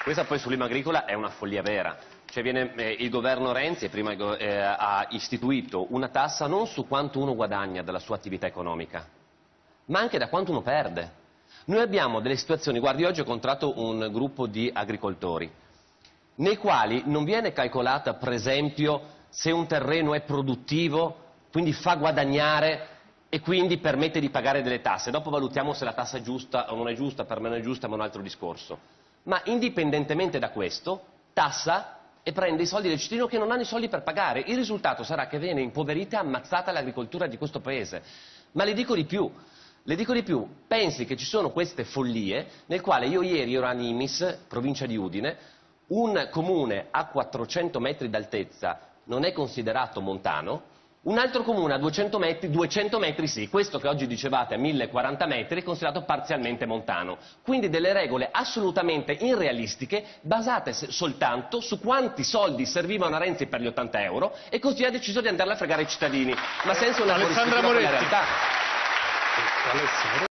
Questa poi sull'IMU agricola è una follia vera. Cioè il governo Renzi prima ha istituito una tassa non su quanto uno guadagna dalla sua attività economica, ma anche da quanto uno perde. Noi abbiamo delle situazioni, guardi, oggi ho incontrato un gruppo di agricoltori, nei quali non viene calcolata, per esempio, se un terreno è produttivo, quindi fa guadagnare e quindi permette di pagare delle tasse. Dopo valutiamo se la tassa è giusta o non è giusta, per me non è giusta, ma è un altro discorso. Ma indipendentemente da questo, tassa e prende i soldi del cittadino che non hanno i soldi per pagare. Il risultato sarà che viene impoverita e ammazzata l'agricoltura di questo paese. Ma le dico di più, pensi che ci sono queste follie nel quale io ieri ero a Nimis, provincia di Udine, un comune a 400 metri d'altezza non è considerato montano, un altro comune a 200 metri sì, questo che oggi dicevate a 1040 metri è considerato parzialmente montano. Quindi delle regole assolutamente irrealistiche, basate soltanto su quanti soldi servivano a Renzi per gli 80 euro e così ha deciso di andarla a fregare ai cittadini, ma senza una corrispondenza con la realtà.